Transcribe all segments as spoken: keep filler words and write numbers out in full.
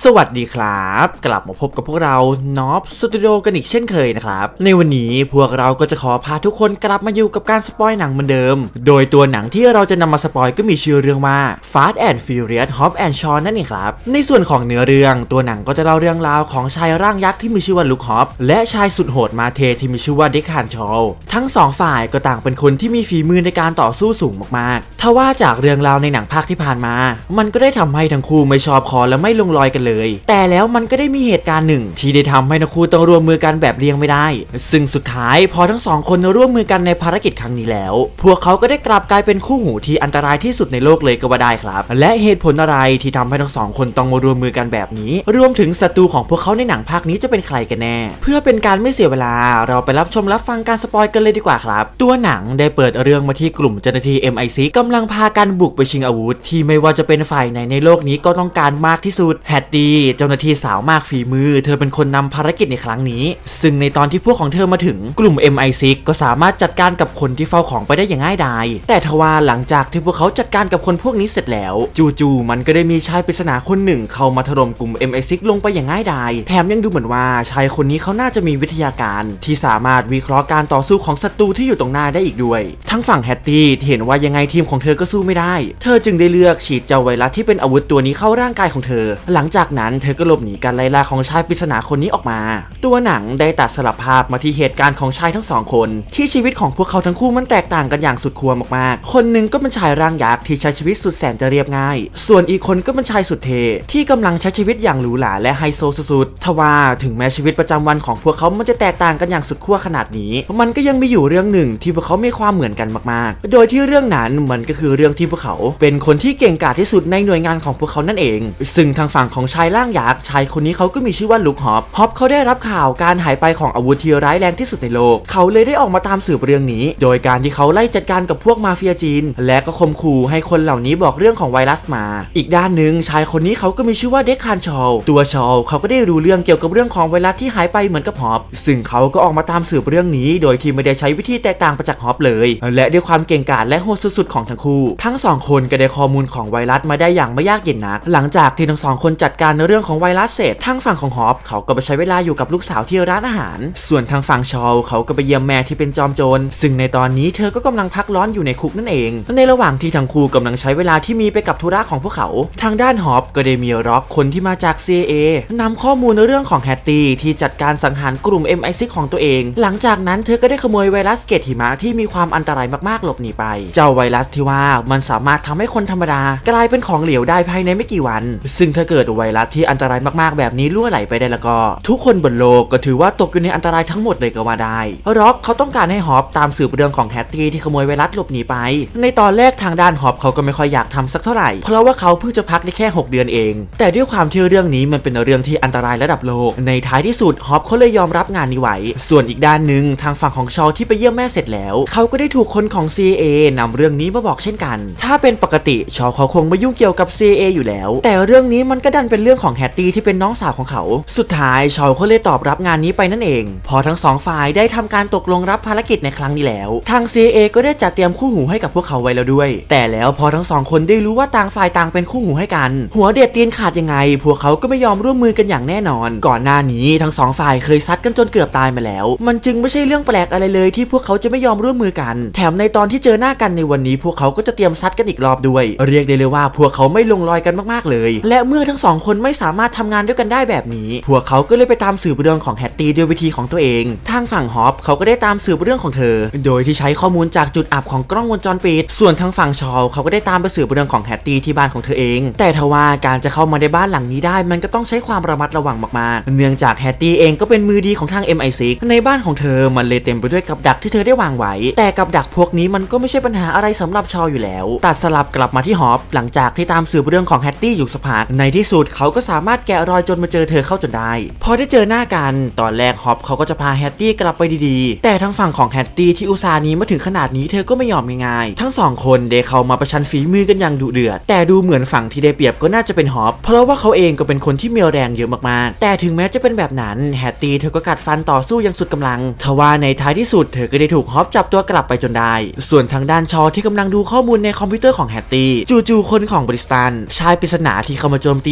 สวัสดีครับกลับมาพบกับพวกเราน็อปสตูดิโอกันอีกเช่นเคยนะครับในวันนี้พวกเราก็จะขอพาทุกคนกลับมาอยู่กับการสปอยหนังเหมือนเดิมโดยตัวหนังที่เราจะนำมาสปอยก็มีชื่อเรื่องว่า Fast and Furious Hobbs and Shaw นั่นเองครับในส่วนของเนื้อเรื่องตัวหนังก็จะเล่าเรื่องราวของชายร่างยักษ์ที่มีชื่อว่าลูกฮอปและชายสุดโหดมาเทที่มีชื่อว่าเด็กฮันชอลทั้งสองฝ่ายก็ต่างเป็นคนที่มีฝีมือในการต่อสู้สูงมากๆทว่าจากเรื่องราวในหนังภาคที่ผ่านมามันก็ได้ทำให้ทั้งคู่ไม่ชอบคอและไม่ลงรอยกันเลยแต่แล้วมันก็ได้มีเหตุการณ์หนึ่งที่ได้ทำให้ทั้งคู่ต้องร่วมมือกันแบบเลี่ยงไม่ได้ซึ่งสุดท้ายพอทั้งสองคนร่วมมือกันในภารกิจครั้งนี้แล้วพวกเขาก็ได้กลับกลายเป็นคู่หูที่อันตรายที่สุดในโลกเลยก็ว่าได้ครับและเหตุผลอะไรที่ทำให้ทั้งสองคนต้องมารวมมือกันแบบนี้รวมถึงศัตรูของพวกเขาในหนังภาคนี้จะเป็นใครกันแน่เพื่อเป็นการไม่เสียเวลาเราไปรับชมรับฟังการสปอยกันเลยดีกว่าครับตัวหนังได้เปิดเรื่องมาที่กลุ่มเจ้าหน้าที่ เอ็ม ไอ ซิกซ์ กำลังพากันบุกไปชิงอาวุธที่ไม่ว่าจะเป็นฝ่ายไหนในโลกนี้ก็ต้องการมากที่สุดแฮตตี้เจ้าหน้าที่สาวมากฝีมือเธอเป็นคนนำภารกิจในครั้งนี้ซึ่งในตอนที่พวกของเธอมาถึงกลุ่ม เอ็ม ไอ ซิกซ์ ก็สามารถจัดการกับคนที่เฝ้าของไปได้อย่างง่ายดายแต่ทว่าหลังจากที่พวกเขาจัดการกับคนพวกนี้เสร็จแล้วจู่ๆมันก็ได้มีชายปริศนาคนหนึ่งเข้ามาถล่มกลุ่ม เอ็ม ไอ ซิกซ์ ลงไปอย่างง่ายดายแถมยังดูเหมือนว่าชายคนนี้เขาน่าจะมีวิทยาการที่สามารถวิเคราะห์การต่อสู้ของศัตรูที่อยู่ตรงหน้าได้อีกด้วยทั้งฝั่งแฮตตี้เห็นว่ายังไงทีมของเธอก็สู้ไม่ได้เธอจึงได้เลือกฉีดเจ้าไวรัสที่เป็นอาวุธตัวนี้เข้าร่างกายของเธอหลังจากนั้นเธอก็หลบหนีการไล่ล่าของชายปริศนาคนนี้ออกมาตัวหนังได้ตัดสลับภาพมาที่เหตุการณ์ของชายทั้งสองคนที่ชีวิตของพวกเขาทั้งคู่มันแตกต่างกันอย่างสุดขั้วมากๆคนหนึ่งก็เป็นชายร่างยักษ์ที่ใช้ชีวิตสุดแสนจะเรียบง่ายส่วนอีกคนก็เป็นชายสุดเท่ที่กำลังใช้ชีวิตอย่างหรูหราและไฮโซสุดๆทว่าถึงแม้ชีวิตประจำวันของพวกเขามันจะแตกต่างกันอย่างสุดขั้วขนาดนี้มันก็ยังมีอยู่เรื่องหนึ่งที่พวกเขามีความเหมือนกันมากๆโดยที่เรื่องนั้นมันก็คือเรื่องที่พวกเขาเป็นคนที่เก่งกาจที่สุดในหน่วยงานของพวกเขานั่นเองซึ่งทางฝั่งของชายร่างยักษ์ชายคนนี้เขาก็มีชื่อว่าลูกฮอปฮอปเขาได้รับข่าวการหายไปของอาวุธที่ร้ายแรงที่สุดในโลกเขาเลยได้ออกมาตามสืบเรื่องนี้โดยการที่เขาไล่จัดการกับพวกมาเฟียจีนและก็ข่มขู่ให้คนเหล่านี้บอกเรื่องของไวรัสมาอีกด้านหนึ่งชายคนนี้เขาก็มีชื่อว่าเด็กฮันชอตัวชอเขาก็ได้รู้เรื่องเกี่ยวกับเรื่องของไวรัสที่หายไปเหมือนกับฮอปซึ่งเขาก็ออกมาตามสืบเรื่องนี้โดยที่ไม่ได้ใช้วิธีแตกต่างไปจากฮอปเลยและด้วยความเก่งกาจและโหดสุดๆของทั้งคู่ทั้งสองคนก็ได้ข้อมูลของไวรัสมาได้อย่างไม่ยากเย็นนักหลังจากที่ทั้งสองคนจัดการในเรื่องของไวรัสเสร็จทางฝั่งของฮอปเขาก็ไปใช้เวลาอยู่กับลูกสาวที่ร้านอาหารส่วนทางฝั่งชอลเขาก็ไปเยี่ยมแม่ที่เป็นจอมโจรซึ่งในตอนนี้เธอก็กำลังพักร้อนอยู่ในคุกนั่นเองในระหว่างที่ทั้งคู่กำลังใช้เวลาที่มีไปกับธุระของพวกเขาทางด้านฮอปก็ได้มีร็อกคนที่มาจาก ซี ไอ เอ นำข้อมูลในเรื่องของแฮตตี้ที่จัดการสังหารกลุ่ม เอ็ม ไอ ซิกซ์ ของตัวเองหลังจากนั้นเธอก็ได้ขโมยไวรัสเกล็ดหิมะที่มีความอันตรายมากๆหลบหนีไปเจ้าไวรัสที่ว่ามันสามารถทำให้คนธรรมดากลายเป็นของเหลวได้ภายในไม่กี่วันซึ่งถ้าเกิดไวรัสที่อันตรายมากๆแบบนี้รั่วไหลไปได้แล้วก็ทุกคนบนโลกก็ถือว่าตกอยู่ในอันตรายทั้งหมดเลยก็ว่าได้ร็อกเขาต้องการให้ฮอปตามสืบเรื่องของแฮตตี้ที่ขโมยไวรัสหลบหนีไปในตอนแรกทางด้านฮอปเขาก็ไม่ค่อยอยากทำสักเท่าไหร่เพราะว่าเขาเพิ่งจะพักได้แค่หกเดือนเองแต่ด้วยความที่เรื่องนี้มันเป็นเรื่องที่อันตรายระดับโลกในท้ายที่สุดฮอปเขาเลยยอมรับงานนี้ไว้ส่วนอีกด้านหนึ่งทางฝั่งของชอที่ไปเยี่ยมแม่เสร็จแล้วเขาก็ได้ถูกคนของ ซี ไอ เอ นำเรื่องนี้มาบอกเช่นกันถ้าเป็นปกติชอเขาคงไม่ยุ่งเกี่ยวกับ ซี ไอ เอ อยู่แล้วแต่เรื่องนี้มันก็ดันเป็นเรื่องของแฮตตี้ที่เป็นน้องสาวของเขาสุดท้ายชอเขาเลยตอบรับงานนี้ไปนั่นเองพอทั้งสองฝ่ายได้ทำการตกลงรับภารกิจในครั้งนี้แล้วทาง ซี ไอ เอ ก็ได้จัดเตรียมคู่หูให้กับพวกเขาไว้แล้วด้วยแต่แล้วพอทั้งสองคนได้รู้ว่าต่างฝ่ายต่างเป็นคู่หูให้กันหัวเด็ดตีนขาดยังไงพวกเขาก็ไม่ยอมร่วมมือกันอย่างแน่นอนก่อนหน้านี้ทั้งสองฝ่ายเคยซัดกันจนเกือบตายมาแล้วมันจึงไม่ใช่เรื่องแปลกอะไรเลยที่พวกเขาจะไม่ยอมร่วมมือกันแถมในตอนที่เจอหน้ากันในวันนี้พวกเขาก็จะเตรียมซัดกันอีกรอบด้วยเรียกได้เลยว่าพวกเขาไม่ลงรอยกันมากๆเลยและเมื่อทั้งสองคนไม่สามารถทำงานด้วยกันได้แบบนี้พวกเขาก็เลยไปตามสืบเรื่องของแฮตตี้ด้วยวิธีของตัวเองทางฝั่งฮอปเขาก็ได้ตามสืบเรื่องของเธอโดยที่ใช้ข้อมูลจากจุดอับของกล้องวงจรปิดส่วนทางฝั่งชอเขาก็ได้ตามไปสืบเรื่องของแฮตตี้ที่บ้านของเธอเองแต่ทว่าการจะเข้ามาในบ้านหลังนี้ได้มันก็ต้องใช้ความระมัดระวังมากๆเนื่องจากแฮตตี้เองก็เป็นมือดีของทาง เอ็ม ไอ ซิกซ์ ในบ้านของเธอมันเลยเต็มไปด้วยกับดักที่เธอได้วางไว้แต่กับดักพวกนี้มันก็ไม่ใช่ปัญหาอะไรสำหรับชออยู่แล้วตัดสลับกลับมาที่ฮอปหลังจากที่ตามสืบเรื่องของแฮตตี้อยู่สักพักในที่สุดเขาก็สามารถแกะรอยจนมาเจอเธอเข้าจนได้พอได้เจอหน้ากันตอนแรกฮอปเขาก็จะพาแฮตตี้กลับไปดีๆแต่ทางฝั่งของแฮตตี้ที่อุตส่าห์นี้มาถึงขนาดนี้เธอก็ไม่ยอมง่ายๆทั้งสองคนได้เข้ามาประชันฝีมือกันอย่างดุเดือดแต่ดูเหมือนฝั่งที่ได้เปรียบก็น่าจะเป็นฮอปเพราะว่าเขาเองก็เป็นคนที่มีแรงเยอะมากๆแต่ถึงแม้จะเป็นแบบนั้นแฮตตี้เธอก็กัดฟันต่อสู้อย่างสุดกำลังทว่าในท้ายที่สุดเธอก็ได้ถูกฮอปจับตัวกลับไปจนได้ส่วนทางด้านชอที่กำลังดูข้อมูลในคอมพิวเตอร์ของแฮตตี้จู่ๆคนของบริสตันชายปริศนาที่เข้ามาโจมตีแฮตตี้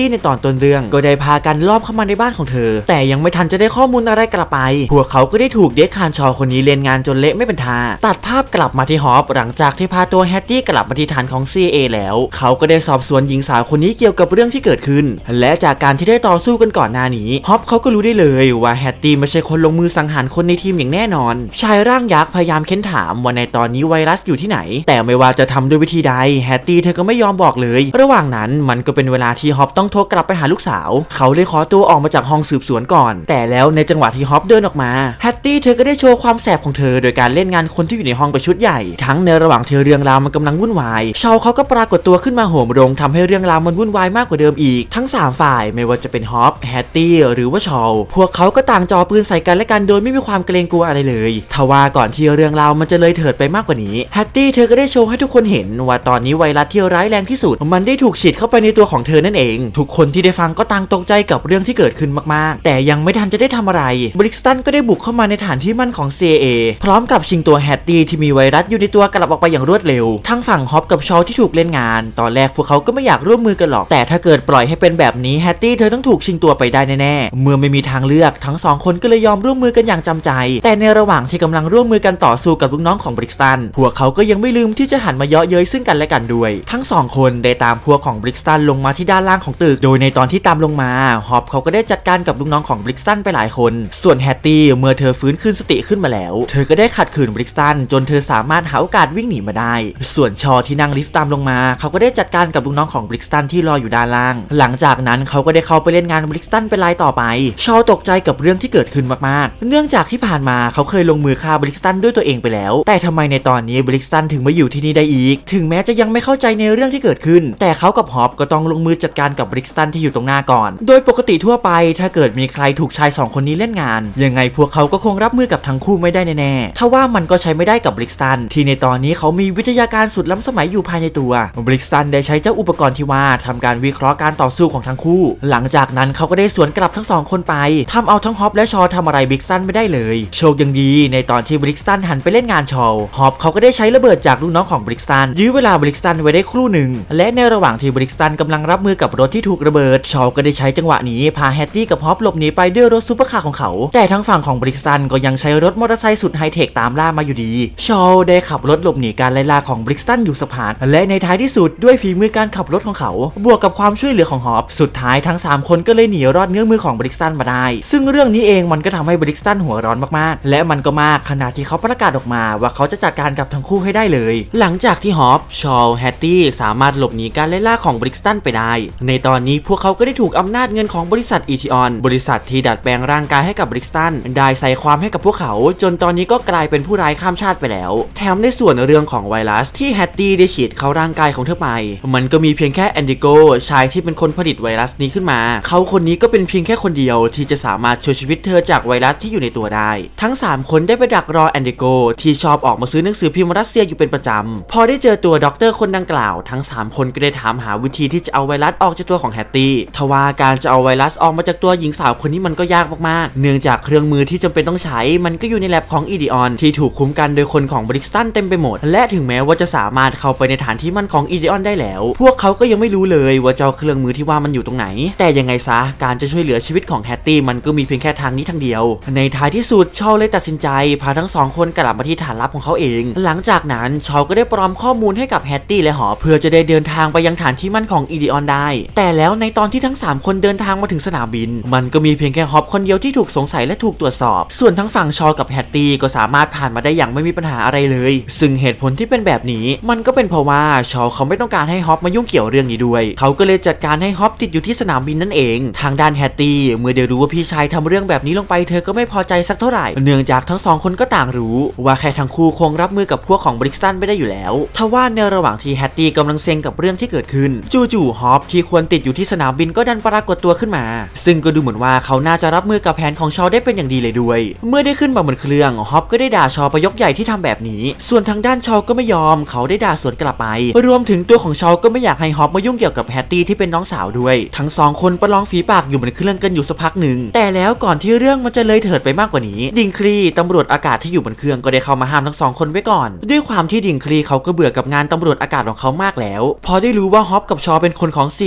ในตอนต้นเรื่องก็ได้พากันลอบเข้ามาในบ้านของเธอแต่ยังไม่ทันจะได้ข้อมูลอะไรกลับไปพวกเขาก็ได้ถูกเดคคานชอคนนี้เล่นงานจนเละไม่เป็นท่าตัดภาพกลับมาที่ฮอปหลังจากที่พาตัวแฮตตี้กลับมาที่ฐานของ ซี ไอ เอ แล้วเขาก็ได้สอบสวนหญิงสาวคนนี้เกี่ยวกับเรื่องที่เกิดขึ้นและจากการที่ได้ต่อสู้กันก่อนหน้านี้ฮอปเขาก็รู้ได้เลยว่าแฮตตี้ไม่ใช่คนลงมือสังหารคนในทีมอย่างแน่นอนชายร่างยักษ์พยายามเค้นถามว่าในตอนนี้ไวรัสอยู่ที่ไหนแต่ไม่ว่าจะทำด้วยวิธีใดแฮตตี้เธอก็ไม่ยอมบอกเลยระหว่างนั้นมันก็เป็นเวลาที่ฮอปต้องโทรกลับไปหาลูกสาวเขาเลยขอตัวออกมาจากห้องสืบสวนก่อนแต่แล้วในจังหวะที่ฮอปเดินออกมาแฮตตี้เธอก็ได้โชว์ความแสบของเธอโดยการเล่นงานคนที่อยู่ในห้องไปชุดใหญ่ทั้งในระหว่างที่เรื่องราวมันกำลังวุ่นวายชาวเขาก็ปรากฏตัวขึ้นมาโหมโรงทำให้เรื่องราวมันวุ่นวายมากกว่าเดิมอีกทั้งสามฝ่ายไม่ว่าจะเป็นฮอปแฮตตี้หรือว่าชาวพวกเขาก็ต่างจ่อปืนใส่กันและกันโดยไม่มีความเกรงกลัวอะไรเลยทว่าก่อนที่เรื่องราวมันจะเลยเถิดไปมากกว่านี้แฮตตี้เธอก็ได้โชว์ให้ทุกคนเห็นว่าตอนนี้ไวรัสที่ร้ายแรงที่สุดมันได้ถูกฉีดเข้าไปในตัวของเธอนั่นเองทุกคนที่ได้ฟังก็ต่างตกใจกับเรื่องที่เกิดขึ้นมากๆแต่ยังไม่ทันจะได้ทำอะไรบริกสตันก็ได้บุกเข้ามาในฐานที่มั่นของ ซี ไอ เอ พร้อมกับชิงตัวแฮตตี้ที่มีไวรัสอยู่ในตัวกลับออกไปอย่างรวดเร็วทั้งฝั่งฮอปกับชอลที่ถูกเล่นงานตอนแรกพวกเขาก็ไม่อยากร่วมมือกันหรอกแต่ถ้าเกิดปล่อยให้เป็นแบบนี้แฮตตี้เธอต้องถูกชิงตัวไปได้แน่ๆเมื่อไม่มีทางเลือกทั้งสองคนก็เลยยอมร่วมมือกันอย่างจำใจแต่ในระหว่างที่กำลังร่วมมือกันต่อสู้กับลูกน้องของบริกสตันพวกเขาก็ยังไม่ลืมที่จะหันมาเยาะเย้ยซึ่งกันและกันด้วยทั้งสองคนได้ตามพวกของบริกสตันลงมาที่ด้านล่างของตึกโดยในตอนที่ตามลงมาฮอปเขาก็ได้จัดการกับลูกน้องของบริกสตันไปหลายคนส่วนแฮตตี้เมื่อเธอฟื้นขึ้นสติขึ้นมาแล้วเธอก็ได้ขัดขืนบริกสตันจนเธอสามารถหาโอกาสวิ่งหนีมาได้ส่วนชอที่นั่งลิฟต์ตามลงมาเขาก็ได้จัดการกับลูกน้องของบริกสตันที่รออยู่ด้านล่างหลังจากนั้นเขาก็ได้เข้าไปเล่นงานบริกสตันเป็นรายต่อไปชอตกใจกับเรื่องที่เกิดขึ้นมากๆเนื่องจากที่ผ่านมาเขาเคยลงมือฆ่าบริกสตันด้วยตัวเองไปแล้วแต่ทำไมในตอนนี้บริกสตันถึงมาอยู่ที่นี่ได้อีกถึงแม้จะยังไม่เข้าใจในเรื่องที่เกิดขึ้นแต่เขากับฮอปก็ต้องลงมือจัดการกับบริกสตันที่อยู่ตรงหน้าก่อนโดยปกติทั่วไปถ้าเกิดมีใครถูกชายสองคนนี้เล่นงานยังไงพวกเขาก็คงรับมือกับทั้งคู่ไม่ได้แน่ๆทว่ามันก็ใช้ไม่ได้กับบริกสตันที่ในตอนนี้เขามีวิทยาการสุดล้ำสมัยอยู่ภายในตัวบริกสตันได้ใช้เจ้าอุปกรณ์ที่ว่าทำการวิเคราะห์การต่อสู้ของทั้งคู่หลังจากนั้นเขาก็ได้สวนกลับทั้งสองคนไปทำเอาทั้งฮอปและชอทำอะไรบริกสตันไม่ได้เลยโชคยังดีในตอนที่บริกสตันหันไปเล่นงานชอฮอปเขาก็ได้ใช้ระเบิดจากลูกน้องของบริกสตันยื้อเวลาบริกสตันไว้ได้ครู่หนึ่งและในระหว่างที่บริกสตันกำลังรับมือกับรถที่ถูกระเบิดชอก็ได้ใช้จังหวะนี้พาแฮตตี้กับฮอปหลบหนีไปด้วยรถซุปเปอร์คาร์ของเขาแต่ทั้งฝั่งของบริกสตันก็ยังใช้รถมอเตอร์ไซค์สุดไฮเทคตามล่ามาอยู่ดีชอได้ขับรถหลบหนีการไล่ล่าของบริกสตันอยู่สักพักและในท้ายที่สุดด้วยฝีมือการขับรถของเขาบวกกับความช่วยเหลือของฮอปสุดท้ายทั้งสามคนก็เลยหนีรอดเงื้อมือของบริกสตันมาได้ซึ่งเรื่องนี้เองมันก็ทำให้บริกสตันหัวร้อนมากๆและมันก็มากขนาดที่เขาประกาศออกมาว่าเขาจะจัดการกับทั้งคู่ให้ได้เลยหลังจากที่ฮอปชอลแฮตตี้สามารถหลบหนีการไล่ล่าของบริกสตันไปได้ในตอนนี้พวกเขาก็ได้ถูกอำนาจเงินของบริษัทอีทีออนบริษัทที่ดัดแปลงร่างกายให้กับบริกสตันได้ใส่ความให้กับพวกเขาจนตอนนี้ก็กลายเป็นผู้ร้ายข้ามชาติไปแล้วแถมในส่วนเรื่องของไวรัสที่แฮตตี้ได้ฉีดเข้าร่างกายของเธอไปมันก็มีเพียงแค่แอนดิโกชายที่เป็นคนผลิตไวรัสนี้ขึ้นมาเขาคนนี้ก็เป็นเพียงแค่คนเดียวที่จะสามารถช่วยชีวิตเธอจากไวรัสที่อยู่ในตัวได้ทั้งสามคนได้ไปดักรอแอนดิโกที่ชอบออกมาซื้อหนังสือพิมพ์รัสเซียอยู่เป็นประจำพอได้เจอตัวด็อกเตอร์คนดังกล่าวทั้งสามคนก็ได้ถามหาวิธีที่จะเอาไวรัสออกจากตัวของแฮตตี้ทว่าการจะเอาไวรัสออกมาจากตัวหญิงสาวคนนี้มันก็ยากมากๆเนื่องจากเครื่องมือที่จำเป็นต้องใช้มันก็อยู่ในแลบของอีดิออนที่ถูกคุ้มกันโดยคนของบริกสตันเต็มไปหมดและถึงแม้ว่าจะสามารถเข้าไปในฐานที่มั่นของอีดิออนได้แล้วพวกเขาก็ยังไม่รู้เลยว่าเจ้าเครื่องมือที่ว่ามันอยู่ตรงไหนแต่ยังไงซะการจะช่วยเหลือชีวิตของแฮตตี้มันก็มีเพียงแค่ทางนี้ทางเดียวในท้ายที่สุดชอลเลยตัดสินใจพาทั้งสองคนกลับมาที่ฐานลับของเขาเองหลังจากนั้นชอลก็ได้ปลอมข้อมูลให้กับแฮตตี้และหอเพื่อจะได้เดินทางไปยังฐานที่มั่นของอีดิออนได้แต่แล้วในตอนที่ทั้งสามคนเดินทางมาถึงสนามบินมันก็มีเพียงแค่ฮอปคนเดียวที่ถูกสงสัยและถูกตรวจสอบส่วนทั้งฝั่งชอลกับแฮตตี้ก็สามารถผ่านมาได้อย่างไม่มีปัญหาอะไรเลยซึ่งเหตุผลที่เป็นแบบนี้มันก็เป็นเพราะว่าชอลเขาไม่ต้องการให้ฮอปมายุ่งเกี่ยวเรื่องนี้ด้วยเขาก็เลยจัดการให้ฮอปติดอยู่ที่สนามบินนั่นเองทางด้านแฮตตี้เมื่อเดี๋ยวรู้ว่าพี่ชายทำเรื่องแบบนี้ลงไปเธอก็ไม่พอใจสักเท่าไหร่เนื่องจากทั้งสองคนก็ต่างรู้ว่าแค่ทั้งคู่คงรับมือกับพวกของบริกสตันไม่ได้อยู่แล้วทว่าในระหว่างที่แฮตตี้กำลังเซ็งกับเรื่องที่เกิดขึ้นจู่ๆฮอปที่ควรติดอยู่ที่สนามบินก็ดันปรากฏตัวขึ้นมาซึ่งก็ดูเหมือนว่าเขาน่าจะรับมือกับแผนของชอลได้เป็นอย่างดีเลยด้วยเมื่อได้ขึ้นมาบนเครื่องฮอปก็ได้ด่าชอลไปยกใหญ่ที่ทำแบบนี้ส่วนทางด้านชอลก็ไม่ยอมเขาได้ด่าสวนกลับไปรวมถึงตัวของชอลก็ไม่อยากให้ฮอปมายุ่งเกี่ยวกับแฮตตี้ที่เป็นน้องสาวด้วยทั้งสองคนประลองฝีปากอยู่บนเครื่องกันอยู่สักพักหนึ่งแต่แล้วก่อนที่เรื่องมันจะเลยเถิดไปมากกว่านี้ดิงคลีตำรวจอากาศที่อยู่บนเครื่องก็ได้เข้ามาห้ามทั้งสองคนไว้ก่อนด้วยความที่ดิงคลีเขาก็เบื่อกับงานตำรวจอากาศของเขามากแล้วพอได้รู้ว่าฮอปกับชอลเป็นคนของ ซี ไอ เอ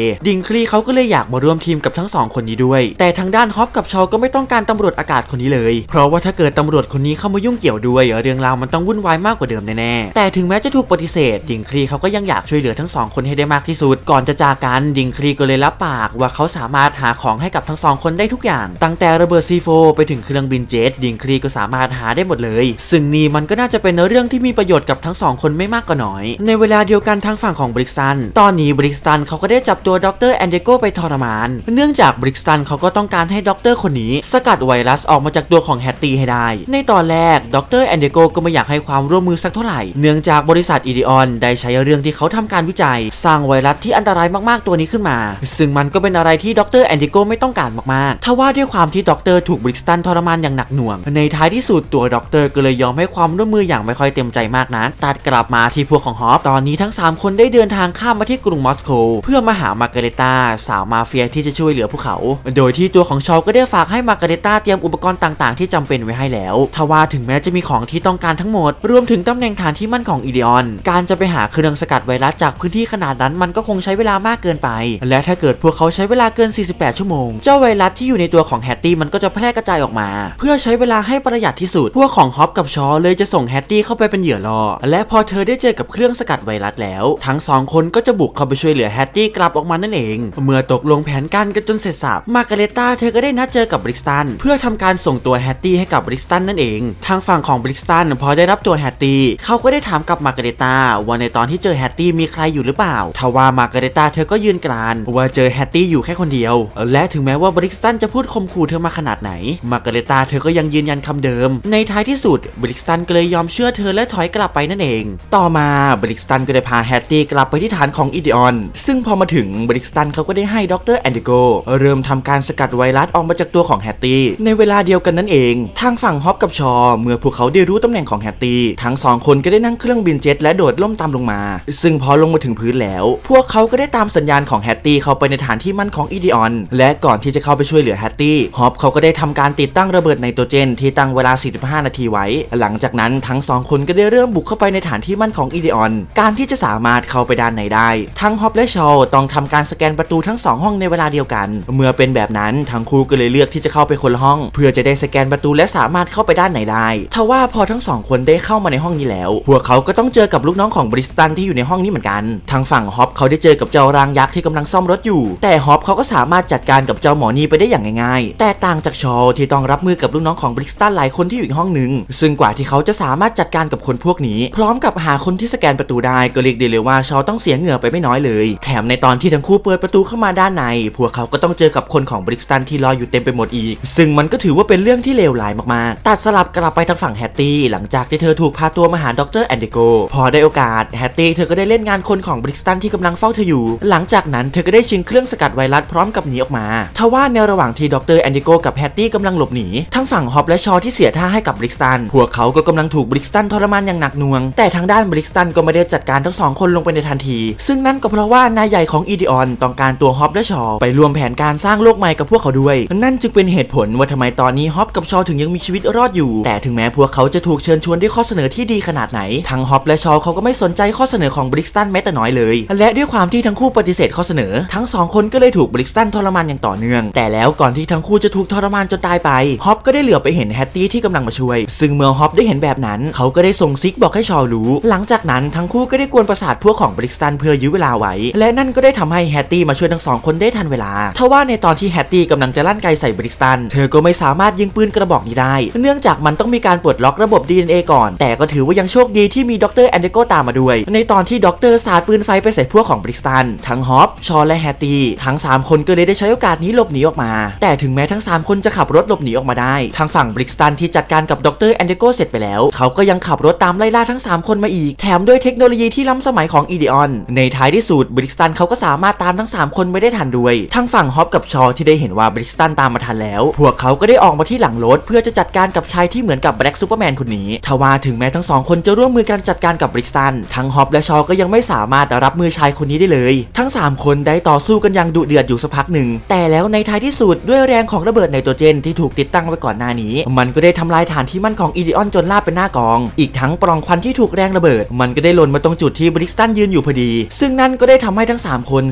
ดิงคลีเขาก็เลยอยากมาร่วมทีมกับทั้งสองคนนี้ด้วยแต่ทางด้านฮอปกับชอก็ไม่ต้องการตำรวจอากาศคนนี้เลยเพราะว่าถ้าเกิดตำรวจคนนี้เข้ามายุ่งเกี่ยวด้วยเรื่องราวมันต้องวุ่นวายมากกว่าเดิมแน่ๆแต่ถึงแม้จะถูกปฏิเสธดิงคลีเขาก็ยังอยากช่วยเหลือทั้งสองคนให้ได้มากที่สุดก่อนจะจากกันดิงคลีก็เลยรับปากว่าเขาสามารถหาของให้กับทั้งสองคนได้ทุกอย่างตั้งแต่ระเบิดซีโฟไปถึงเครื่องบินเจ็ตดิงคลีก็สามารถหาได้หมดเลยซึ่งนี่มันก็น่าจะเป็นเรื่องที่มีประโยชน์กับทั้งสองคนไม่มากก็น้อยในเวลาเดียวกันทางฝั่งของบริกสันตอนนี้บริกสันเขาก็ได้จับตัวดรแอนเดโกไปทรมานเนื่องจากบริกสันเขาก็ต้องการให้ดรคนนี้สกัดไวรัสออกมาจากตัวของแฮตตี้ให้ได้ในตอนแรกดรแอนเดโกก็ไม่อยากให้ความร่วมมือสักเท่าไหร่เนื่องจากบริษัทอีดิออนได้ใช้เรื่องที่เขาทำการวิจัยสร้างไวรัสที่อันตรายมากๆตัวนี้ขึ้นมาซึ่งมันก็เป็นอะไรที่ดรแอนเดโกไม่ต้องการมากๆทว่าด้วยความที่ดรถูกบริกสันทรมานอย่างหนักหน่วงในท้ายที่สุดตัวดรก็เลยยอมให้ความร่วมมืออย่างไม่ค่อยเต็มใจมากนักตัดกลับมาที่พวกของฮอปตอนนี้ทั้งสามคนได้เดินทางข้ามมาที่กรุงมอสโกเพื่อมาหามาร์การิต้าสาวมาเฟียที่จะช่วยเหลือพวกเขาโดยที่ตัวของชอก็ได้ฝากให้มาร์การิต้าเตรียมอุปกรณ์ต่างๆที่จำเป็นไว้ให้แล้วทว่าถึงแม้จะมีของที่ต้องการทั้งหมดรวมถึงตำแหน่งฐานที่มั่นของอีดิออนการจะไปหาเครื่องสกัดไวรัสจากพื้นที่ขนาดนั้นมันก็คงใช้เวลามากเกินไปและถ้าเกิดพวกเขาใช้เวลาเกินสี่สิบแปดชั่วโมงเจ้าไวรัสที่อยู่ในตัวของแฮตตี้มันก็จะแพร่กระจายออกมาเพื่อใช้เวลาให้ประหยัดที่สุดพวกของฮอปกับชอเลยจะส่งแฮตตี้เข้าไปเป็นเหยื่อล่อและพอเธอได้เจอกับเครื่องสกัดไวรัสแล้วทั้งสองคนก็จะบุกเข้าไปช่วยเหลือแฮตตี้กลับออกมานั่นเองเมื่อตกลงแผนการกันจนเสร็จสับมาร์การิต้าเธอก็ได้นัดเจอกับบริกสันเพื่อทำการส่งตัวแฮตตี้ให้กับบริกสันนั่นเองทางฝั่งของบริกสันพอได้รับตัวแฮตตี้เขาก็ได้ถามกับมาร์การิต้าว่าในตอนที่เจอแฮตตี้มีใครอยู่หรือเปล่าทว่ามาร์การิต้าเธอก็ยืนกรานว่าเจอแฮตตี้อยู่แค่คนเดียวและถึงแม้ว่าบริกสันจะพูดข่มขู่เธอมาขนาดไหนมาร์การิต้าเธอก็ยังยืนยันคำเดิมในท้ายที่สุดบริกสันก็เลยยอมเชื่อเธอและถอยกลับไปนั่นเองต่อมาบริกสันก็ได้พาแฮตตี้กลับไปที่ฐานของอีดิออนซึ่งพอมาถึงบริกสันเขาก็ได้ให้ดรแอนเดโกเริ่มทำการสกัดไวรัสออกมาจากตัวของแฮตตี้ในเวลาเดียวกันนั่นเองทางฝั่งฮอปกับชอเมื่อพวกเขาได้รู้ตำแหน่งของแฮตตี้ทั้งสองคนก็ได้นั่งเครื่องบินเจ็ตและโดดล่มตามลงมาซึ่งพอลงมาถึงพื้นแล้วพวกเขาก็ได้ตามสัญญาณของแฮตตี้เข้าไปในฐานที่มั่นของอีดิออนและก่อนที่จะเข้าไปช่วยเหลือแฮตตี้ฮอปเขาก็ได้ทำการติดตั้งระเบิดไนโตรเจนที่ตั้งเวลาสี่สิบห้านาทีไว้หลังจากนั้นทั้งสองคนก็ได้เริ่มบุกเข้าไปในฐานที่มั่นของอีดิออนการที่จะสามารถเข้าไปด้านในได้ทั้งฮอปและชอต้องทำการสแกนประตูทั้งสองห้องในเวลาเดียวกันเมื่อเป็นแบบนั้นทั้งคู่ก็เลยเลือกที่จะเข้าไปคนละห้องเพื่อจะได้สแกนประตูและสามารถเข้าไปด้านในได้ทว่าพอทั้งสองคนได้เข้ามาในห้องนี้แล้วพวกเขาก็ต้องเจอกับลูกน้องของบริสตันที่อยู่ในห้องนี้เหมือนกันทางฝั่งฮอปเขาได้เจอกับเจ้ารางยักษ์ที่กำลังซ่อมรถอยู่แต่ฮอปเขาก็สามารถจัดการกับเจ้าหมอนี่ไปได้อย่างง่ายๆแต่ต่างจากชอที่ต้องรับมือกับลูกน้องของบริสตันหลายคนที่อยู่อีกห้องนึงซึ่งกว่าที่เขาจะสามารถจัดการกับคนพวกนี้พร้อมกับหาคนที่สแกนประตูได้ก็เรียกได้เลยว่าชอต้องเสียเหงื่อไปไม่น้อยเลยแถมในตอนที่ทั้งคู่เปิดประตูเข้ามาด้านในพวกเขาก็ต้องเจอกับคนของบริสตันที่รออยู่เต็มไปหมดอีกซึ่งมันก็ถือว่าเป็นเรื่องที่เลวร้ายมากๆตัดสลับกลับไปทางฝั่งแฮตตี้หลังจากที่เธอถูกพาตัวมาหาดรแอนเดโกพอได้โอกาสแฮตตี้เธอก็ได้เล่นงานคนของบริสตันที่กำลังเฝ้าเธออยู่หลังจากนั้นเธอก็ได้ชิงเครื่องสกัดไวรัสพร้อมกับหนีออกมาทว่าในระหว่างที่ดรแอนเดโกกับแฮตตี้กำลังหลบหนีทั้งฝั่งฮอปและชอที่เสียท่าให้กับบริสตันพวกเขาก็กำลังถูกบริสตันทรมานอย่างหนักหน่วงแต่ทางด้านบริสตันก็ไม่ได้จัดการทั้งสองคนลงไปในทันทีซึ่งนั่นก็เพราะว่านายใหญ่ของอีดิออนต้องการตัวฮอปและชอไปรวมแผนการสร้างโลกใหม่กับพวกเขาด้วยนั่นจึงเป็นเหตุผลว่าทำไมตอนนี้ฮอปกับชอถึงยังมีชีวิตรอดอยู่แต่ถึงแม้พวกเขาจะถูกเชิญชวนด้วยข้อเสนอที่ดีขนาดไหนทั้งฮอปและชอเขาก็ไม่สนใจข้อเสนอของบริสตันแม้แต่น้อยเลยและด้วยความที่ทั้งคู่ปฏิเสธข้อเสนอทั้งสองคนก็เลยถูกบริสตันทรมานอย่างต่อเนื่องแต่แล้วก่อนที่ทั้งคู่จะถูกทรมานจนตายไปฮอปก็ได้เหลือไปเห็นแฮตตี้ที่กำลังมาช่วยซึ่งเมื่อฮอปได้เห็นแบบนั้นเขาก็ได้ส่งซิกบอกให้ชอรู้หลังจากนั้นทั้งคู่ก็ได้กวนประสาทพวกของบริสตันเพื่อยื้อเวลาไว้และนั่นก็ได้ทำให้แฮตตี้มาช่วยทั้งสองคนได้ทันเวลาทว่าในตอนที่แฮตตี้กำลังจะลั่นไกใส่บริสตันเธอก็ไม่สามารถยิงปืนกระบอกนี้ได้เนื่องจากมันต้องมีการปลดล็อกระบบ ดี เอ็น เอ ก่อนแต่ก็ถือว่ายังโชคดีที่มีดรแอนเดโกตามมาด้วยในตอนที่ดรสาดปืนไฟไปใส่พวกของบริสตันทั้งฮอปชอและแฮตตี้ทั้งสามคนก็เลยได้ใช้โอกาสนี้หลบหนีออกมาแต่ถึงแม้ทั้งสามคนจะขับรถหลบหนีออกมาได้ทางฝั่งบริสตันที่จัดการกับดรแอนเดโกเสร็จไปแล้วเขาก็ยังขับรถตามไล่ล่าทั้งสามคนมาอีกแถมด้วยเทคโนโลยีที่ล้ำสมัยของอีดิออนในท้ายที่สุดบริสตันเขาก็สามารถตามทั้งสามคนไปได้ทันด้วยทั้งฝั่งฮอปกับชอที่ได้เห็นว่าบริสตันตามมาทันแล้วพวกเขาก็ได้ออกมาที่หลังรถเพื่อจะจัดการกับชายที่เหมือนกับแบล็กซูเปอร์แมนคนนี้ทว่าถึงแม้ทั้งสองคนจะร่วมมือกันจัดการกับบริสตันทั้งฮอปและชอก็ยังไม่สามารถรับมือชายคนนี้ได้เลยทั้งสามคนได้ต่อสู้กันอย่างดุเดือดอยู่สักพักหนึ่งแต่แล้วในท้ายที่สุดด้วยแรงของระเบิดไนโตรเจนที่ถูกติดตั้งไว้ก่อนหน้านี้มันก็ได้ทำลายฐานที่มั่นของอีดิออนจนราบเป็นหน้ากองอีกทั้งปล่องควันที่ถูกแรงระเบิดมันก็ได้หล่นมาตรงจุดที่บริสตันยืนอยู่พอดีซึ่งนั่นก็ได้ทำให้ทั้งสามคน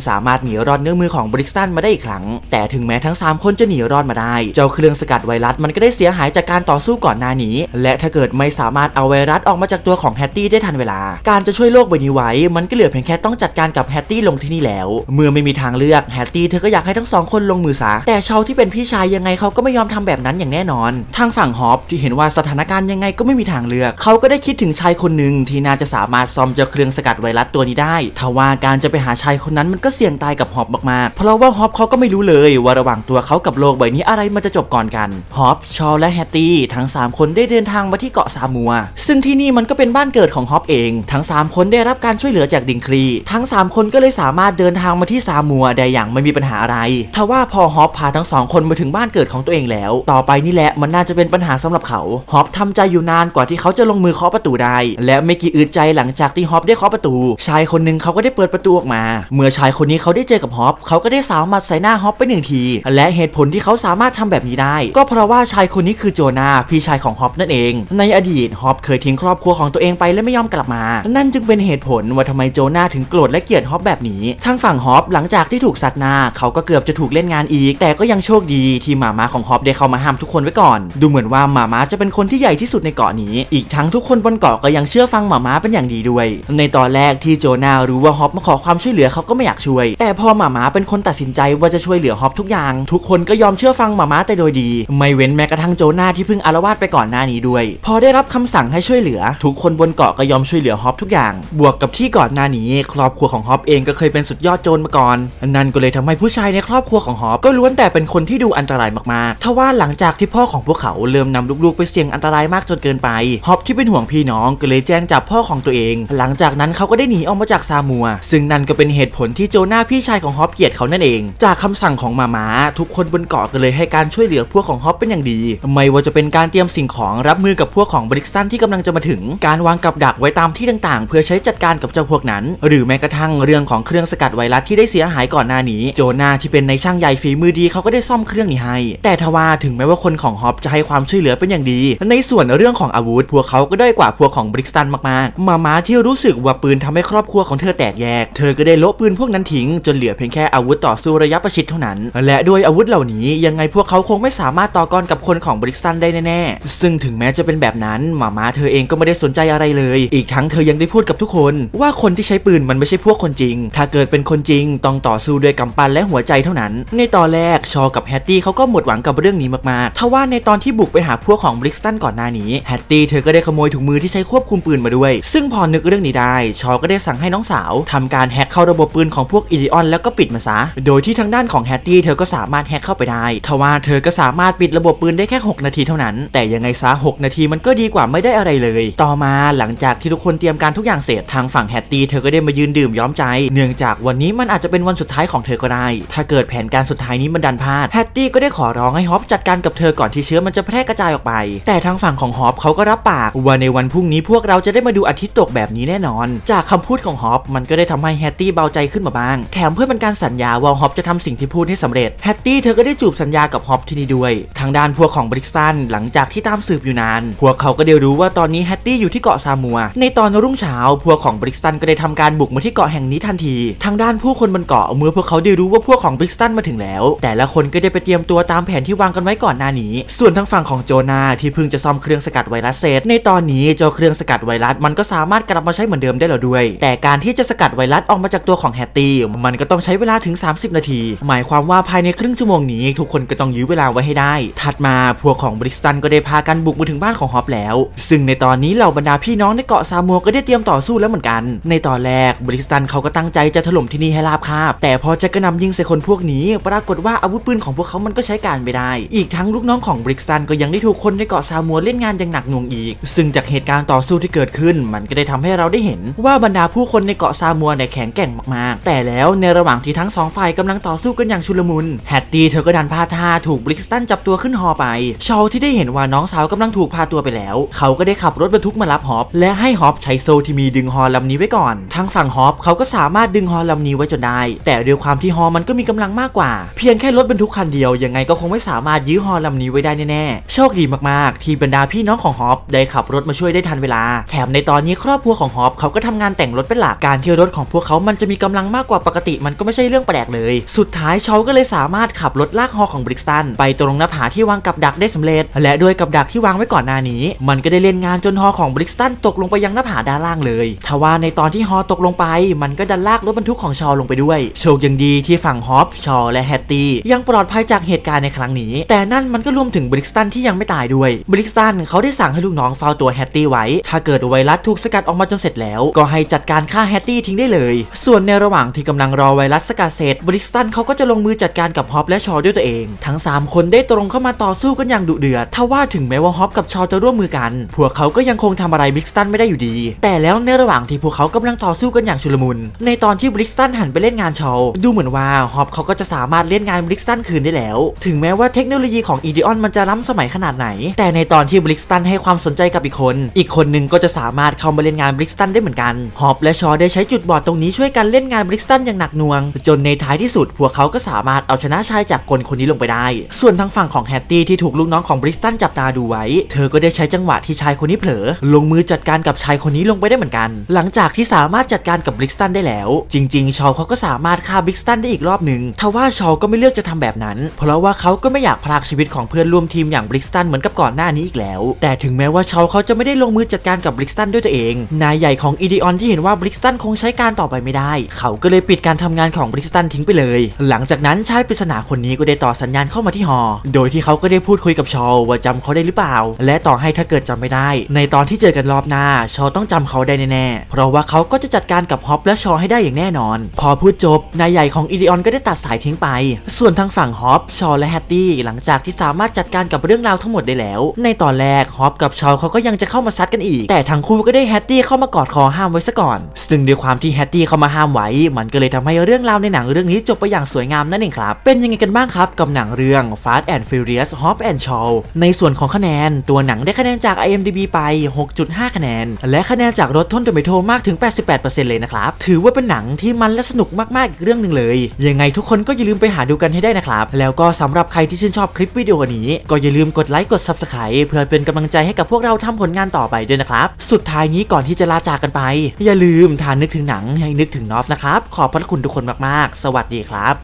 สามารถหนีรอดเนื้อมือของบริกตันมาได้อีกครั้งแต่ถึงแม้ทั้งสามคนจะหนีรอดมาได้เจ้าเครื่องสกัดไวรัสมันก็ได้เสียหายจากการต่อสู้ก่อนหน้านี้และถ้าเกิดไม่สามารถเอาไวรัสออกมาจากตัวของแฮตตี้ได้ทันเวลาการจะช่วยโลกใบนี้ไว้มันก็เหลือเพียงแค่ต้องจัดการกับแฮตตี้ลงที่นี่แล้วเมื่อไม่มีทางเลือกแฮตตี้เธอก็อยากให้ทั้งสองคนลงมือซะแต่ชาวที่เป็นพี่ชายยังไงเขาก็ไม่ยอมทำแบบนั้นอย่างแน่นอนทางฝั่งฮอปที่เห็นว่าสถานการณ์ยังไงก็ไม่มีทางเลือกเขาก็ได้คิดถึงชายคนหนึ่งที่น่าจะสามารถซ่อมเจ้าเครื่องสกัดไวรัสตัวนี้ได้ทว่าการจะไปหาชายคนนั้นมันก็เสี่ยงตายกับฮอปมากๆเพราะว่าฮอปเขาก็ไม่รู้เลยว่าระหว่างตัวเขากับโลกใบนี้อะไรมันจะจบก่อนกันฮอปชอลและแฮตตี้ทั้งสามคนได้เดินทางมาที่เกาะซามัวซึ่งที่นี่มันก็เป็นบ้านเกิดของฮอปเองทั้งสามคนได้รับการช่วยเหลือจากดิงคลีทั้งสามคนก็เลยสามารถเดินทางมาที่ซามัวได้อย่างไม่มีปัญหาอะไรทว่าพอฮอปพาทั้งสองคนมาถึงบ้านเกิดของตัวเองแล้วต่อไปนี่แหละมันน่าจะเป็นปัญหาสำหรับเขาฮอปทำใจอยู่นานกว่าที่เขาจะลงมือเคาะประตูได้และไม่กี่อึดใจหลังจากที่ฮอปได้เคาะประตูชายคนหนึ่งเขาก็ได้เปิดประตูออกมาเมื่อชายคนนี้เขาได้เจอกับฮอปเขาก็ได้สาวหมัดใส่หน้าฮอปไปหนึ่งทีและเหตุผลที่เขาสามารถทำแบบนี้ได้ก็เพราะว่าชายคนนี้คือโจนาพี่ชายของฮอปนั่นเองในอดีตฮอปเคยทิ้งครอบครัวของตัวเองไปและไม่ยอมกลับมานั่นจึงเป็นเหตุผลว่าทำไมโจนาถึงโกรธและเกลียดฮอปแบบนี้ทางฝั่งฮอปหลังจากที่ถูกซัดหน้าเขาก็เกือบจะถูกเล่นงานอีกแต่ก็ยังโชคดีที่หมาม้าของฮอปได้เข้ามาห้ามทุกคนไว้ก่อนดูเหมือนว่าหมาม้าจะเป็นคนที่ใหญ่ที่สุดในเกาะนี้อีกทั้งทุกคนบนเกาะก็ยังเชื่อฟังหมาม้าเป็นอย่างดีด้วยในตอนแรกที่โจนารู้ว่าฮอปมาขอความช่วยเหลือเขาก็ไม่อยากช่วยแต่พอหมาม้าเป็นคนตัดสินใจว่าจะช่วยเหลือฮอปทุกอย่างทุกคนก็ยอมเชื่อฟังหมาม้าแต่โดยดีไม่เว้นแม้กระทั่งโจนาที่เพิ่งอาละวาดไปก่อนหน้านี้ด้วยพอได้รับคำสั่งให้ช่วยเหลือทุกคนบนเกาะก็ยอมช่วยเหลือฮอปทุกอย่างบวกกับที่ก่อนหน้านี้ครอบครัวของฮอปเองก็เคยเป็นสุดยอดโจรมาก่อนนั่นก็เลยทำให้ผู้ชายในครอบครัวของฮอปก็ล้วนแต่เป็นคนที่ดูอันตรายมากๆทว่าหลังจากที่พ่อของพวกเขาเริ่มนำลูกๆไปเสี่ยงอันตรายมากจนเกินไปฮอปที่เป็นห่วงพี่น้องก็เลยแจ้งจับพ่อของตัวเองหลังจากนั้นเขาก็ได้หนีออกมาจากซามัวซึ่งนั่นก็เป็นเหตุผลที่โจนาพี่ชายของฮอปเกลียดเขานั่นเองจากคำสั่งของมาม้าทุกคนบนเกาะก็เลยให้การช่วยเหลือพวกของฮอปเป็นอย่างดีไม่ว่าจะเป็นการเตรียมสิ่งของรับมือกับพวกของบริกตันที่กำลังจะมาถึงการวางกับดักไว้ตามที่ต่างๆเพื่อใช้จัดการกับเจ้าพวกนั้นหรือแม้กระทั่งเรื่องของเครื่องสกัดไวรัสที่ได้เสียหายก่อนหน้านี้โจนาที่เป็นในช่างใหญ่ฝีมือดีเขาก็ได้ซ่อมเครื่องนี้ให้แต่ทว่าถึงแม้ว่าคนของฮอปจะให้ความช่วยเหลือเป็นอย่างดีในส่วนเรื่องของอาวุธพวกเขาก็ได้กว่าพวกของบริกตันมากๆมาม้าที่รู้สึกว่าปืนทำให้ครอบครัวของเธอแตกแยกเธอก็ได้โละปืนพวกนั้นทิ้งจนเหลือเพียงแค่อาวุธต่อสู้ระยะประชิดเท่านั้นและด้วยอาวุธเหล่านี้ยังไงพวกเขาคงไม่สามารถต่อกรกับคนของบริกตันได้แน่ๆซึ่งถึงแม้จะเป็นแบบนั้นมาม้าเธอเองก็ไม่ได้สนใจอะไรเลยอีกทั้งเธอยังได้พูดกับทุกคนว่าคนที่ใช้ปืนมันไม่ใช่พวกคนจริงถ้าเกิดเป็นคนจริงต้องต่อสู้ด้วยกำปั้นและหัวใจเท่านั้นในตอนแรกชอกับแฮตตี้เขาก็หมดหวังกับเรื่องนี้มากๆทว่าในตอนที่บุกไปหาพวกของบริกตันก่อนหน้านี้แฮตตี้เธอก็ได้ขโมยถุงมือที่ใช้ควบคุมปืนมาด้วยซึ่งพอนึกเรื่องนี้ได้ชอก็ได้สั่งให้น้องสาวทำการแฮกเข้าระบบปืนของพวกอีดิออนแล้วก็ปิดมันซะโดยที่ทางด้านของแฮตตี้เธอก็สามารถแฮกเข้าไปได้ทว่าเธอก็สามารถปิดระบบปืนได้แค่หกนาทีเท่านั้นแต่ยังไงซะหกนาทีมันก็ดีกว่าไม่ได้อะไรเลยต่อมาหลังจากที่ทุกคนเตรียมการทุกอย่างเสร็จทางฝั่งแฮตตี้เธอก็ได้มายืนดื่มย้อมใจเนื่องจากวันนี้มันอาจจะเป็นวันสุดท้ายของเธอก็ได้ถ้าเกิดแผนการสุดท้ายนี้มันดันพลาดแฮตตี้ก็ได้ขอร้องให้ฮอปจัดการกับเธอก่อนที่เชื้อมันจะแพร่กระจายออกไปแต่ทางฝั่งของฮอปเขาก็รับปากว่าในวันพรุ่งนี้พวกเราจะได้มาดูอาทิตย์ตกแบบนี้แน่นอนจากคำพูดของฮอปมันก็ได้ทำให้แฮตตี้เบาใจขึ้นมาบ้างแถมเพื่อเป็นการสัญญาว่าฮอปจะทำสิ่งที่พูดให้สำเร็จแฮตตี้เธอก็ได้จูบสัญญากับฮอปที่นี่ด้วยทางด้านพวกของบริกตันหลังจากที่ตามสืบอยู่นานพวกเขาก็ได้รู้ว่าตอนนี้แฮตตี้อยู่ที่เกาะซามัวในตอนรุ่งเช้าพวกของบริกตันก็ได้ทำการบุกมาที่เกาะแห่งนี้ทันทีทางด้านผู้คนบนเกาะเมื่อพวกเขาได้รู้ว่าพวกของบริกตันมาถึงแล้วแต่ละคนก็ได้ไปเตรียมตัวตามแผนที่วางกันไว้ก่อนหน้านี้ส่วนทางฝั่งของโจนาที่เพิ่งจะซ่อมเครื่องสกัดไวรัสเสร็จในตอนนี้เจ้าเครื่องสกัดไวรัสมันก็สามารถกลับมาใช้เหมือนเดิมได้แล้วด้วยแต่การที่จะสกัดไวรัสออกมาจากตัวของแฮตตี้มันก็ต้องใช้เวลาถึงสามสิบนาทีหมายความว่าภายในครึ่งชั่วโมงนี้ทุกคนก็ต้องยื้อเวลาไว้ให้ได้ถัดมาพวกของบริกตันก็ได้พากันบุกมาถึงบ้านของฮอปแล้วซึ่งในตอนนี้เหล่าบรรดาพี่น้องในเกาะซามัวก็ได้เตรียมต่อสู้แล้วเหมือนกันในตอนแรกบริกตันเขาก็ตั้งใจจะถล่มที่นี่ให้ราบคาบแต่พอจะกระหน่ำยิงใส่คนพวกนี้ปรากฏว่าอาวุธปืนของพวกเขามันก็ใช้การไม่ได้อีกทั้งลูกน้องของบริกตันก็ยังได้ถูกคนในเกาะซามัวเล่นงานอย่างหนักหน่วงอีกซึ่งจากเหตุการณ์ต่อสู้ที่เกิดขึ้นมันก็ได้ทำให้เราได้เห็นว่าบรรดาผู้คนในเกาะซามัวเนี่ยแข็งแกร่งมากๆแต่แล้วในระหว่างที่ทั้งสองฝ่ายกำลังต่อสู้กันอย่างชุลมุนแฮตตี้เธอก็ดันพาท่าถูกบริกตันจับตัวขึ้นฮอไปชาวที่ได้เห็นว่าน้องสาวกำลังถูกพาตัวไปแล้วเขาก็ได้ขับรถบรรทุกมารับฮอปและให้ฮอปใช้โซ่ที่มีดึงฮอลำนี้ไว้ก่อนทางฝั่งฮอปเขาก็สามารถดึงฮอลำนี้ไว้จนได้แต่ด้วยความที่ฮอมันก็มีกำลังมากกว่าเพียงแค่รถบรรทุกคันเดียวยังไงก็คงไม่สามารถยื้อฮอลำนี้ไว้ได้แน่ๆโชคดีมากๆที่บรรดาพี่น้องของฮอปได้ขับรถมาช่วยได้ทันเวลาแถมในตอนนี้ครอบครัวของฮอปเขาก็ทำงานแต่งรถเป็นหลักการที่รถของพวกเขามันจะมีกำลังมากกว่าว่าปกติมันก็ไม่ใช่เรื่องแปลกเลยสุดท้ายชอก็เลยสามารถขับรถลากฮอของบริกสตันไปตรงหน้าผาที่วางกับดักได้สำเร็จและด้วยกับดักที่วางไว้ก่อนหน้านี้มันก็ได้เล่นงานจนฮอของบริกสตันตกลงไปยังหน้าผาด้านล่างเลยทว่าในตอนที่ฮอตกลงไปมันก็ดันลากรถบรรทุกของชอลงไปด้วยโชคยังดีที่ฝั่งฮอปชอและแฮตตี้ยังปลอดภัยจากเหตุการณ์ในครั้งนี้แต่นั่นมันก็รวมถึงบริกสตันที่ยังไม่ตายด้วยบริกสตันเขาได้สั่งให้ลูกน้องเฝ้าตัวแฮตตี้ไว้ถ้าเกิดไวรัสถูกสกัดออกมาจนเสร็จแล้วก็ให้จัดการฆ่าแฮตตี้ทิ้งได้เลยส่วนในระหว่างที่กำลังรอไวรัสสกัดเสร็จบริกสตันเขาก็จะลงมือจัดการกับฮอปและชอด้วยตัวเองทั้งสามคนได้ตรงเข้ามาต่อสู้กันอย่างดุเดือดทว่าถึงแม้ว่าฮอปกับชอจะร่วมมือกันพวกเขาก็ยังคงทำอะไรบริกสตันไม่ได้อยู่ดีแต่แล้วในระหว่างที่พวกเขากำลังต่อสู้กันอย่างชุลมุนในตอนที่บริกสตันหันไปเล่นงานชอดูเหมือนว่าฮอปเขาก็จะสามารถเล่นงานบริกสตันคืนได้แล้วถึงแม้ว่าเทคโนโลยีของอีดิออนมันจะล้ำสมัยขนาดไหนแต่ในตอนที่บริกสตันให้ความสนใจกับอีกคนอีกคนหนึ่งก็จะสามารถเข้ามาเล่นงานบริกสตันได้เหมือนกันฮอปและชอได้ใช้จุดบอดตรงนี้ช่วยกันเล่นงานบริกสตันอย่างหนักหน่วงจนในท้ายที่สุดพวกเขาก็สามารถเอาชนะชายจากคนคนนี้ลงไปได้ส่วนทางฝั่งของแฮตตี้ที่ถูกลูกน้องของบริกสตันจับตาดูไว้เธอก็ได้ใช้จังหวะที่ชายคนนี้เผลอลงมือจัดการกับชายคนนี้ลงไปได้เหมือนกันหลังจากที่สามารถจัดการกับบริกสตันได้แล้วจริงๆชอเขาก็สามารถฆ่าบริกสตันได้อีกรอบหนึ่งทว่าชอก็ไม่เลือกจะทำแบบนั้นเพราะว่าเขาก็ไม่อยากพรากชีวิตของเพื่อนร่วมทีมอย่างบริกสตันเหมือนกับก่อนหน้านี้อีกแล้วแต่ถึงแม้ว่าชอเขาจะไม่ได้ลงมือจัดการกับบริกสตันด้วยตัวเองนายใหญ่ของอีดิออนที่เห็นว่าบริกสตันคงใช้การต่อไปไม่ได้เขาก็เลยปิดการทำงานของบริกสตันทิ้งไปเลยหลังจากนั้นชายปริศนาคนนี้ก็ได้ต่อสัญญาณเข้ามาที่ฮอโดยที่เขาก็ได้พูดคุยกับชอว่าจำเขาได้หรือเปล่าและต่อให้ถ้าเกิดจำไม่ได้ในตอนที่เจอกันรอบหน้าชอต้องจำเขาได้แน่ๆเพราะว่าเขาก็จะจัดการกับฮอปและชอให้ได้อย่างแน่นอนพอพูดจบนายใหญ่ของอีดิออนก็ได้ตัดสายทิ้งไปส่วนทางฝั่งฮอปชอและแฮตตี้หลังจากที่สามารถจัดการกับเรื่องราวทั้งหมดได้แล้วในตอนแรกฮอปกับชอเขาก็ยังจะเข้ามาซัดกันอีกแต่ทั้งคู่ก็ได้แฮตตี้เข้ามากอดคอห้ามไว้ซะก่อนซึ่งด้วยความที่แฮตตี้เข้ามาห้ามไว้มันก็เลยทำให้เรื่องราวในหนังเรื่องนี้จบไปอย่างสวยงามนั่นเองครับเป็นยังไงกันบ้างครับกับหนังเรื่อง Fast and Furious Hobbs and Shaw ในส่วนของคะแนนตัวหนังได้คะแนนจาก ไอ เอ็ม ดี บี ไป หกจุดห้า คะแนนและคะแนนจาก Rotten Tomatoes มากถึง แปดสิบแปดเปอร์เซ็นต์ เลยนะครับถือว่าเป็นหนังที่มันและสนุกมากๆอีกเรื่องหนึ่งเลยยังไงทุกคนก็อย่าลืมไปหาดูกันให้ได้นะครับแล้วก็สำหรับใครที่ชื่นชอบคลิปวิดีโอนี้ก็อย่าลืมกดไลค์กด Subscribe เพื่อเป็นกำลังใจให้กับพวกเราทำผลงานต่อไปด้วยนะครับสุดท้ายนี้ก่อนที่จะลาจากกันไปอย่าลืมถ้านึกถึงหนังให้นึกถึงนอฟนะครับขอบพระคุณทุกคนมากๆสวัสดีครับ